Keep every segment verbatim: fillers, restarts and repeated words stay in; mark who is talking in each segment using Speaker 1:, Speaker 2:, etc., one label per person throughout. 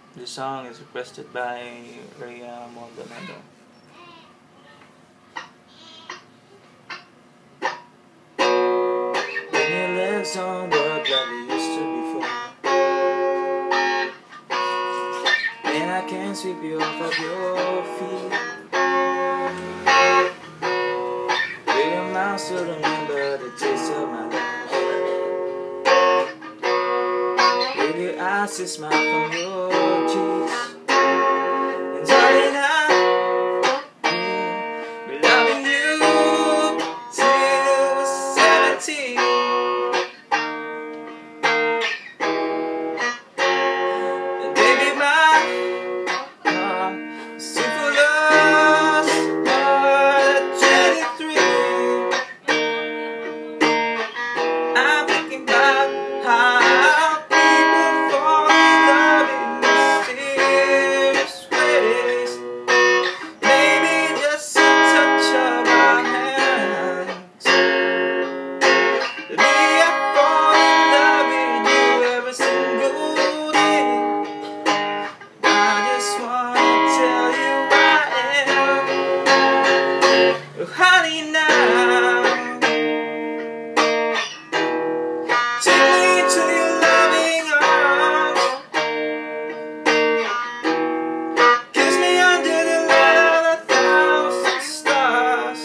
Speaker 1: This song is requested by Rhea Maldonado. When your legs don't work like they used to before, and I can't sweep you off of your feet, will your mouth still remember the taste of my love? Will your eyes still smile from your cheeks? And darling, I will be loving you till we're seventeen. And baby, my heart is still full of at twenty-three. I'm thinking about how honey, now take me into your loving arms, kiss me under the light of a thousand stars,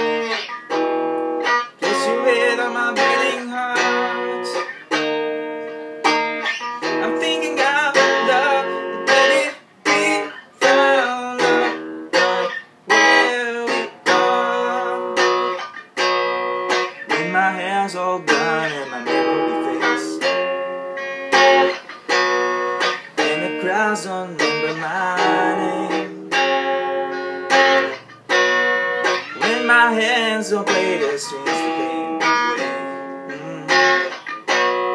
Speaker 1: place your head on my beating heart. I'm thinking out loud that it we found love where we my hands all done and my memory fades, and the crowds don't remember my name. When my hands don't play the strings to pain away, mm.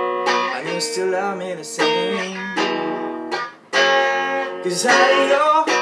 Speaker 1: And you still love me the same, 'cause I, your